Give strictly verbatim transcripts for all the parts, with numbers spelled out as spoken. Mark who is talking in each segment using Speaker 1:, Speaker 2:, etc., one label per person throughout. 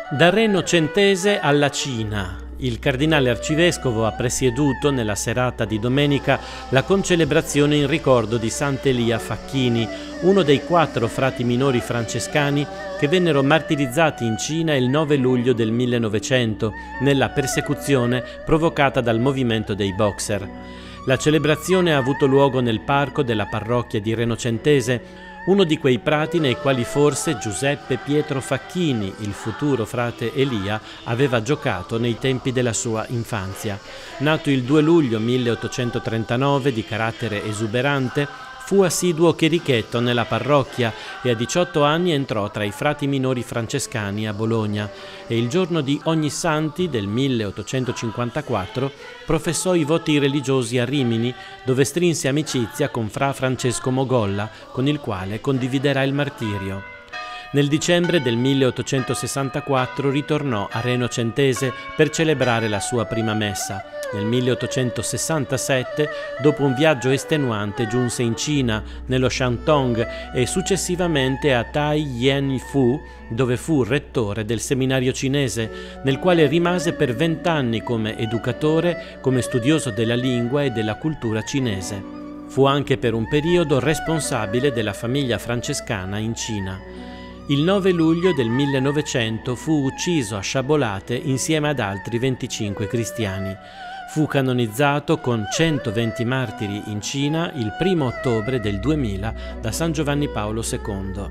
Speaker 1: Da Reno Centese alla Cina, il cardinale arcivescovo ha presieduto nella serata di domenica la concelebrazione in ricordo di Sant'Elia Facchini, uno dei quattro frati minori francescani che vennero martirizzati in Cina il nove luglio del millenovecento nella persecuzione provocata dal movimento dei Boxer. La celebrazione ha avuto luogo nel parco della parrocchia di Reno Centese, uno di quei prati nei quali forse Giuseppe Pietro Facchini, il futuro frate Elia, aveva giocato nei tempi della sua infanzia. Nato il due luglio milleottocentotrentanove, di carattere esuberante, fu assiduo cherichetto nella parrocchia e a diciotto anni entrò tra i frati minori francescani a Bologna e il giorno di Ognissanti del milleottocentocinquantaquattro professò i voti religiosi a Rimini, dove strinse amicizia con fra Francesco Mogolla, con il quale condividerà il martirio. Nel dicembre del milleottocentosessantaquattro ritornò a Reno Centese per celebrare la sua prima messa. Nel milleottocentosessantasette, dopo un viaggio estenuante, giunse in Cina, nello Shantung, e successivamente a Tai-Yen-Fu, dove fu rettore del seminario cinese, nel quale rimase per vent'anni come educatore, come studioso della lingua e della cultura cinese. Fu anche per un periodo responsabile della famiglia francescana in Cina. Il nove luglio del millenovecento fu ucciso a sciabolate insieme ad altri venticinque cristiani. Fu canonizzato con centoventi martiri in Cina il primo ottobre del duemila da San Giovanni Paolo secondo.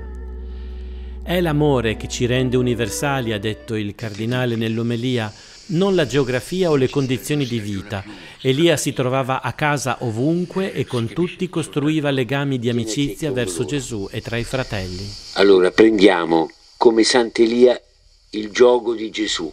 Speaker 1: È l'amore che ci rende universali, ha detto il cardinale nell'omelia, non la geografia o le condizioni di vita. Elia si trovava a casa ovunque e con tutti costruiva legami di amicizia verso Gesù e tra i fratelli.
Speaker 2: Allora prendiamo come Sant'Elia il giogo di Gesù,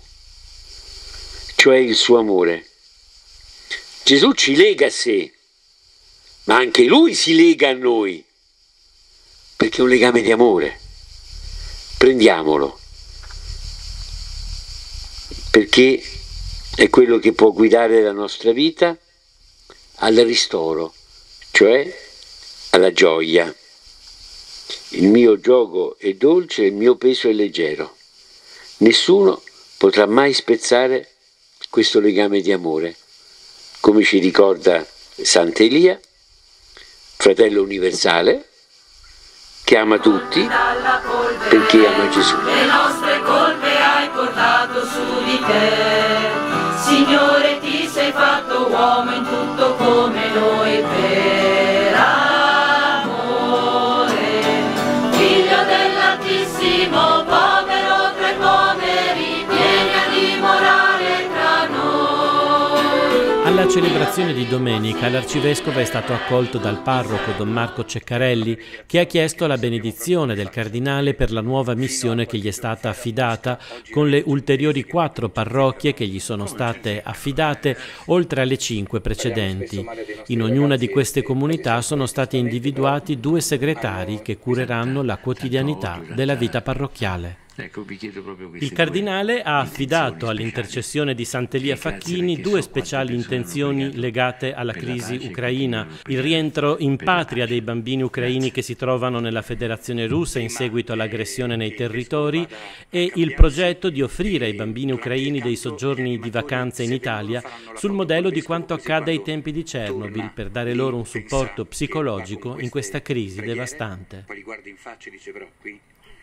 Speaker 2: cioè il suo amore. Gesù ci lega a sé, ma anche Lui si lega a noi, perché è un legame di amore. Prendiamolo, perché è quello che può guidare la nostra vita al ristoro, cioè alla gioia. Il mio giogo è dolce e il mio peso è leggero. Nessuno potrà mai spezzare questo legame di amore, come ci ricorda Sant'Elia, fratello universale, che ama tutti perché ama Gesù.
Speaker 3: Le nostre colpe hai portato su di te, Signore, ti sei fatto uomo in tutto come noi per amore, figlio dell'Altissimo, povero tra i poveri, vieni a dimorare tra noi.
Speaker 1: Alla celebrazione di domenica l'arcivescovo è stato accolto dal parroco Don Marco Ceccarelli, che ha chiesto la benedizione del cardinale per la nuova missione che gli è stata affidata, con le ulteriori quattro parrocchie che gli sono state affidate, oltre alle cinque precedenti. In ognuna di queste comunità sono stati individuati due segretari che cureranno la quotidianità della vita parrocchiale.
Speaker 4: Ecco, vi chiedo proprio
Speaker 1: Il cardinale ha affidato all'intercessione di Sant'Elia Facchini due speciali intenzioni legate alla crisi ucraina: il rientro in patria dei bambini ucraini che si trovano nella Federazione Russa in seguito all'aggressione nei territori e il progetto di offrire ai bambini ucraini dei soggiorni di vacanza in Italia sul modello di quanto accade ai tempi di Chernobyl, per dare loro un supporto psicologico in questa crisi devastante.